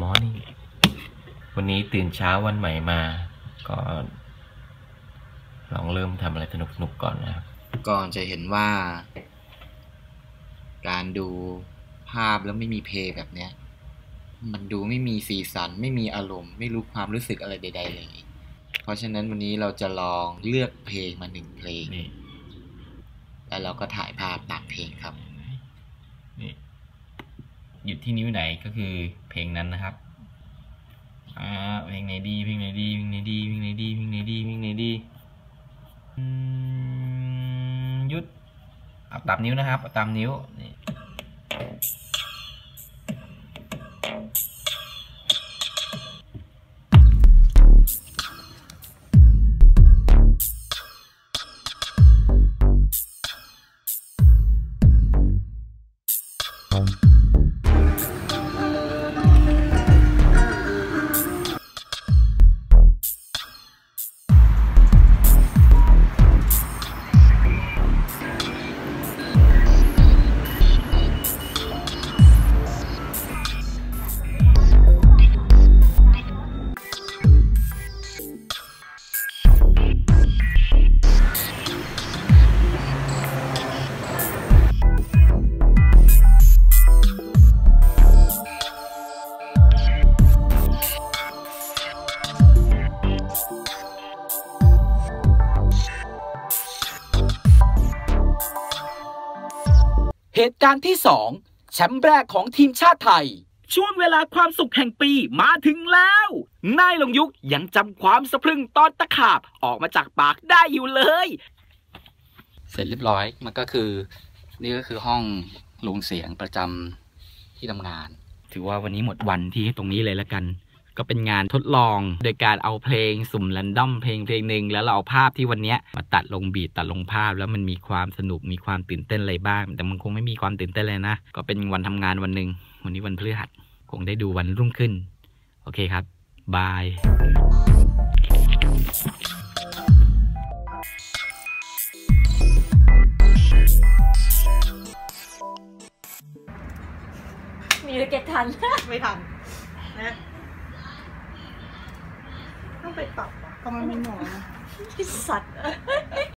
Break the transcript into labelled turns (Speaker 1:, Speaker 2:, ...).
Speaker 1: นี่วันนี้ตื่นเช้าวันใหม่มาก็ลองเริ่มทำอะไรสนุกๆก่อนนะครับ
Speaker 2: ก่อนจะเห็นว่าการดูภาพแล้วไม่มีเพลงแบบเนี้ยมันดูไม่มีสีสันไม่มีอารมณ์ไม่รู้ความรู้สึกอะไรใดๆเลยเพราะฉะนั้นวันนี้เราจะลองเลือกเพลงมา1 เพลงแล้วเราก็ถ่ายภาพตามเพลงครับ
Speaker 1: นี่หยุดที่นิ้วไหนก็คือเพลงนั้นนะครับเพลงไหนดีเพลงไหนดีเพลงไหนดีเพลงไหนดีเพลงไหนดีเพลงไหนดีหยุดเอาตามนิ้วนะครับเอาตามนิ้วนี่
Speaker 3: เหตุการณ์ที่2แชมป์แรกของทีมชาติไทยช่วงเวลาความสุขแห่งปีมาถึงแล้วนายหลงยุคยังจำความสะพรึงตอนตะขาบออกมาจากปากได้อยู่เลย
Speaker 2: เสร็จเรียบร้อยมันก็คือนี่ก็คือห้องลงเสียงประจำที่ทำงาน
Speaker 3: ถือว่าวันนี้หมดวันที่ตรงนี้เลยละกันก็เป็นงานทดลองโดยการเอาเพลงสุ่มแรนดอมเพลงหนึ่งแล้วเราเอาภาพที่วันนี้มาตัดลงบีทตัดลงภาพแล้วมันมีความสนุกมีความตื่นเต้นอะไรบ้างแต่มันคงไม่มีความตื่นเต้นเลยนะก็เป็นวันทำงานวันหนึ่งวันนี้วันพฤหัสคงได้ดูวันรุ่งขึ้นโอเคครับบาย
Speaker 4: มีเก็ตทัน
Speaker 5: ไม่ทันนะต้องไปปรับก็มันไม่หมอ
Speaker 4: สัตว์